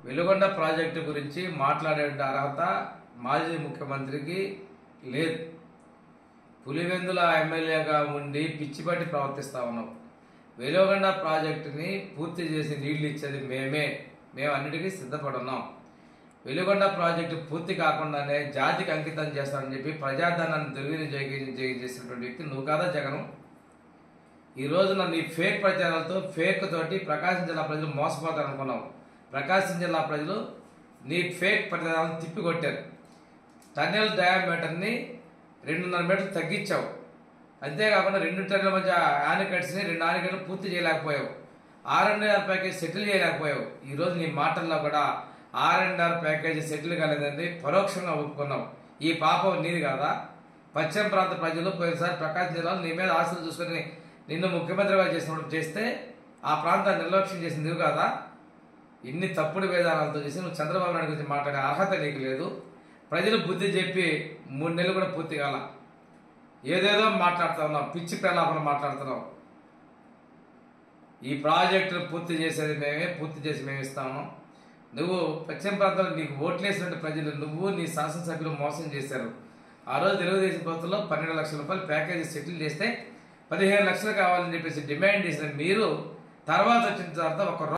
Veligonda project గురించి మాట్లాడే అర్హత మాజీ ముఖ్యమంత్రికి లేదు. పులివెందుల ఎమ్మెల్యేగా ఉండి పిచ్చిపట్టి ప్రవర్తిస్తా ఉన్నాం. వెలుగొండ ప్రాజెక్టుని పూర్తి చేసి నీళ్లు ఇచ్చేది మేము అన్నిటికీ సిద్ధపడున్నాం. వెలుగొండ ప్రాజెక్టు పూర్తి కాకుండానే జాతికి అంకితం చేస్తానని చెప్పి ప్రజాధనాన్ని దుర్వినియోగం చేసినటువంటి వ్యక్తి నువ్వు కాదా జగను? ఈ రోజున నీ ఫేక్ ప్రచారాలతో ఫేక్ తోటి ప్రకాశం జిల్లా ప్రజలు మోసపోతారనుకున్నావు. ప్రకాశం జిల్లా ప్రజలు నీ ఫేక్ ప్రచారాలను తిప్పికొట్టారు. టన్నెల్ డయామీటర్ని 2.5 మీటర్లు తగ్గించావు. అంతేకాకుండా 2 టన్నుల మధ్య ఆనకట్స్ని 2 ఆనకట్లు పూర్తి చేయలేకపోయావు. R&R package settle చేయలేకపోయావు. ఈరోజు నీ మాటల్లో కూడా R&R ప్యాకేజీ సెటిల్ కాలేదండి పరోక్షంగా ఒప్పుకున్నావు. ఈ పాపం నీది కాదా? పశ్చిమ ప్రాంత ప్రజలు పోయినసారి ప్రకాశం జిల్లాలో నీ మీద ఆశలు చూసుకుని నిన్ను ముఖ్యమంత్రిగా చేస్తే ఆ ప్రాంతాన్ని నిర్లక్ష్యం చేసింది నువ్వు కాదా? ఇన్ని తప్పుడు విధానాలతో చేసి నువ్వు చంద్రబాబు నాయుడు గురించి మాట్లాడే అర్హత నీకు లేదు. ప్రజలు బుద్ధి చెప్పి 3 నెలలు కూడా పూర్తి కాల. ఏదేదో మాట్లాడుతూ ఉన్నావు, పిచ్చి ప్రలాపన మాట్లాడుతున్నావు. ఈ ప్రాజెక్టును పూర్తి చేసేది పూర్తి చేసి మేము ఇస్తాము. నువ్వు పశ్చిమ ప్రాంతంలో నీకు ఓట్లేసినట్టు ప్రజలు నువ్వు నీ శాసనసభ్యులు మోసం చేశారు. ఆ రోజు తెలుగుదేశం ప్రభుత్వంలో 12 లక్షల రూపాయలు ప్యాకేజీ సెటిల్ చేస్తే 15 లక్షలు కావాలని చెప్పేసి డిమాండ్ చేసిన మీరు తర్వాత వచ్చిన తర్వాత ఒక